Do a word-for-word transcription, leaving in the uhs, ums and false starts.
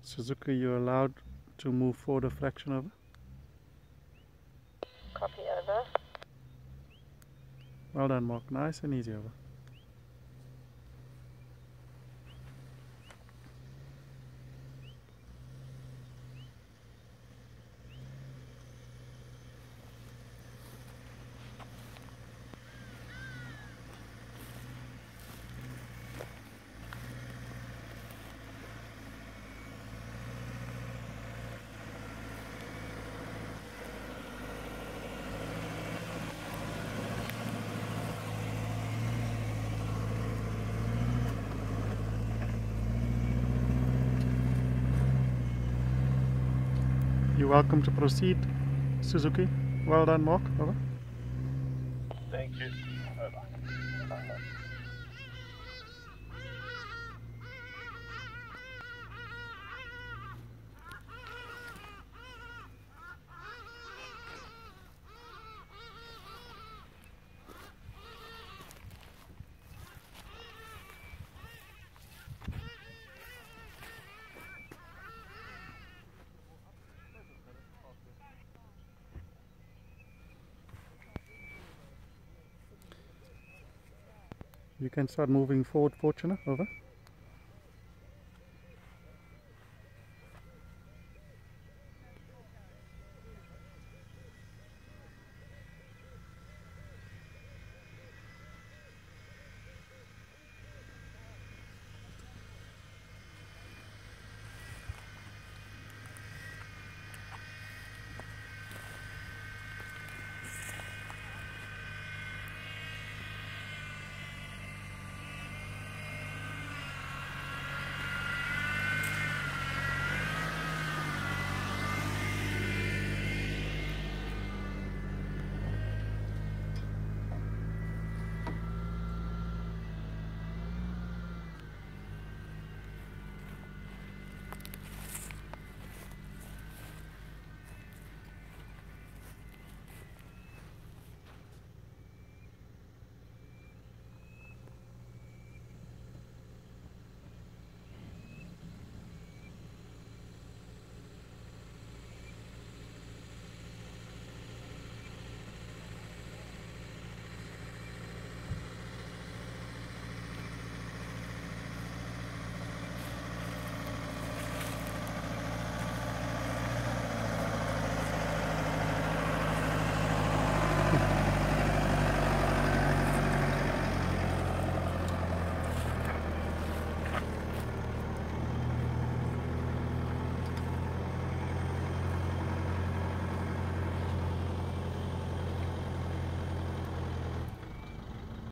Suzuki, you're allowed to move forward a fraction over. Copy, over. Well done, Mark. Nice and easy, over. You're welcome to proceed, Suzuki. Well done, Mark. Over. Thank you. Over. You can start moving forward, Fortuna. Over.